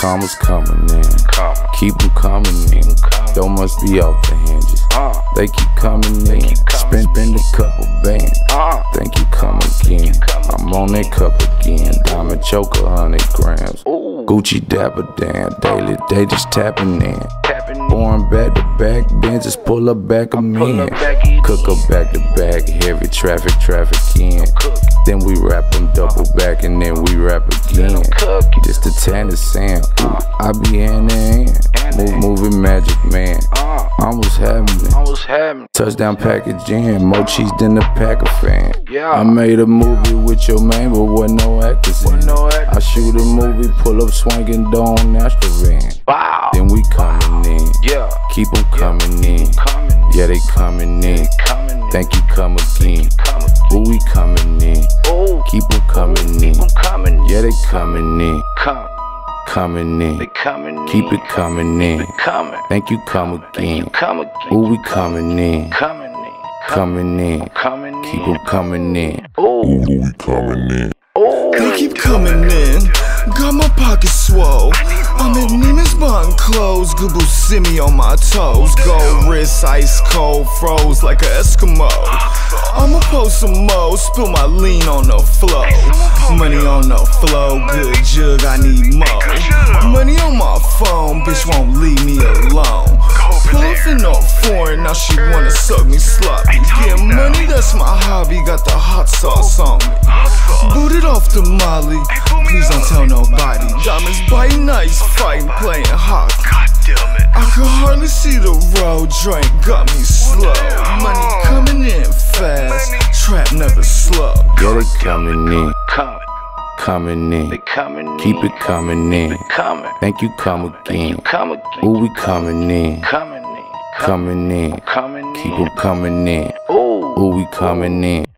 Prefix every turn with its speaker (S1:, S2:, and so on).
S1: commas coming in. Keep them coming in. Don't must be off the hinges. They keep coming in. Spend a couple bands. Think you come again. I'm on that cup again. Diamond choke 100 grams. Gucci Dapper Dan daily. They just tapping in. Born back to back, then just pull up back a man. Cook up back to back, heavy traffic in. Then we rap them double back and then we rap again. This the Tanner Sam, I be hand in hand. Moving magic man, I was having it. Touchdown packaging, more cheese than a Packer fan. I made a movie with your man, but wasn't no actors in. I shoot a movie, pull up swinging down Astro van. Then we coming in, keep them coming in. Yeah, they coming in. Think you come again. Ooh, we coming in. Keep them coming in. Yeah, they coming in. Coming in. Keep it coming in. Think you come again. Ooh, we coming in. Coming in. Keep them coming in.
S2: Ooh, we coming in.
S3: They keep coming in. Got my pockets swole. I'm at Neiman's buying clothes. Google see me on my toes. Gold wrist, ice cold, froze like an Eskimo. I'ma post some more, spill my lean on the flow. Money on the flow, good jug, I need more. Money on my phone, bitch won't leave me alone. Pull off in no foreign, now she wanna suck me sloppy. Getting money, that's my hobby, got the hot sauce on me. Booted off the Molly, please don't tell nobody. Diamonds biting, ice fighting, playing hockey. I could hardly see the road, drink got me slow. Money coming in fast, trap never slow.
S1: Yeah, they coming in. Coming in. Keep it coming in. Think you come again. Ooh, we coming in. Coming in. Keep them coming in. Ooh, we coming in.